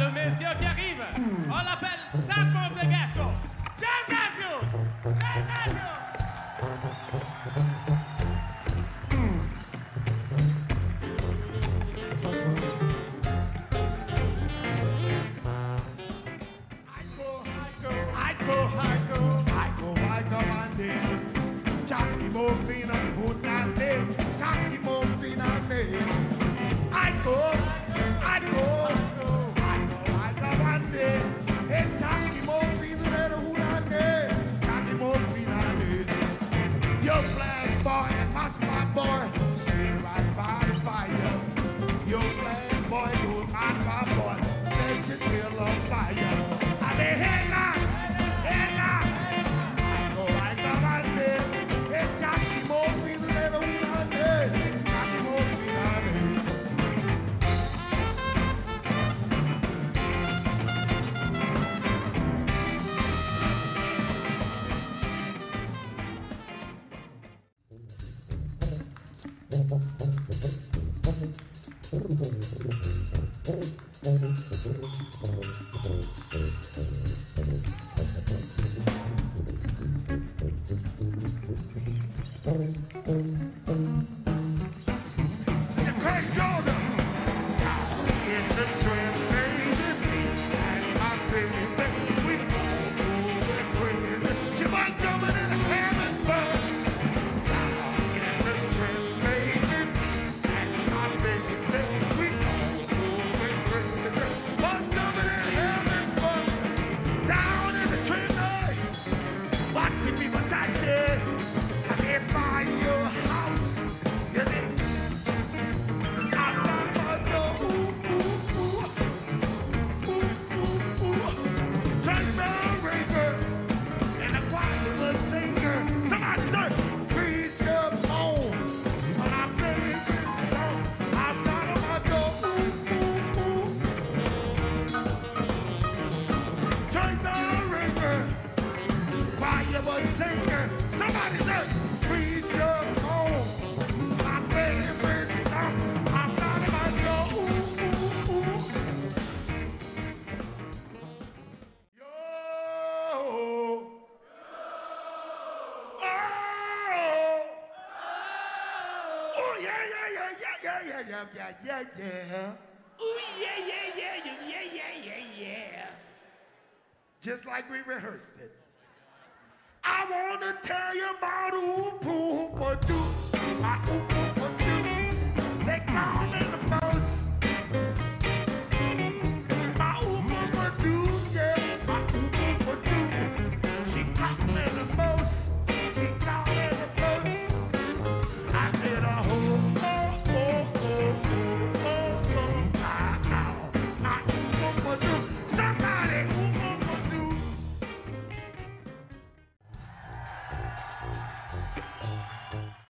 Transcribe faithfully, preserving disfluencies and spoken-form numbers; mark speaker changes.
Speaker 1: le monsieur qui arrive. On l'appelle Sagement de Ghetto. James Andrews. James Andrews.
Speaker 2: Yeah, yeah, yeah, yeah. Ooh, yeah, yeah, yeah, yeah, yeah, yeah, yeah, yeah. Just like we rehearsed it. I want to tell you about ooh, poo, poo, doo. Ah, ooh, ooh.